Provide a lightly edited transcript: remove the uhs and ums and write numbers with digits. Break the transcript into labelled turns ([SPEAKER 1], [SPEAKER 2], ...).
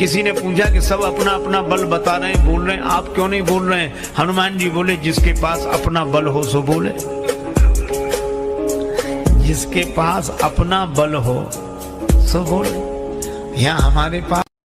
[SPEAKER 1] किसी ने पूछा कि सब अपना अपना बल बता रहे हैं, बोल रहे हैं, आप क्यों नहीं बोल रहे हैं? हनुमान जी बोले, जिसके पास अपना बल हो सो बोले। जिसके पास अपना बल हो सो बोले। यहाँ हमारे पास